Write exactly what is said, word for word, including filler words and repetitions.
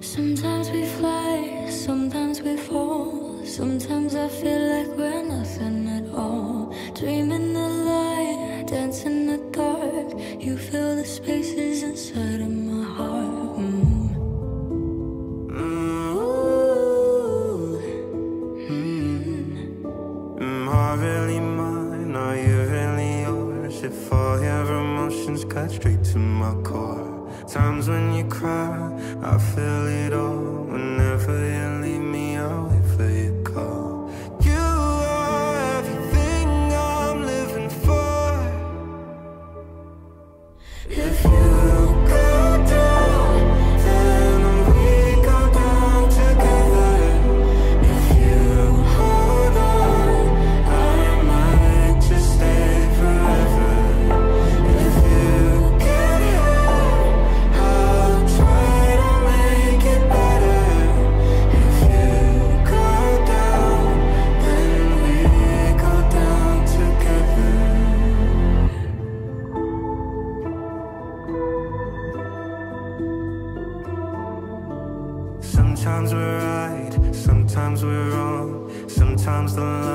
Sometimes we fly, sometimes we fall. Sometimes I feel like we're nothing at all. Dreaming the light, dance in the dark. You fill the spaces inside of my heart. Mm. Ooh. Mm. Am I really mine? Are you really yours? If all your emotions cut straight to my core. Times when you cry, I feel it all. Whenever you leave me, I'll wait for your call. You are everything I'm living for. If you go down, then we go down together. If you hold on, I might just stay forever. If you get hurt, I'll try to make it better. If you go down, then we go down together. Sometimes we're right, sometimes we're wrong. Sometimes the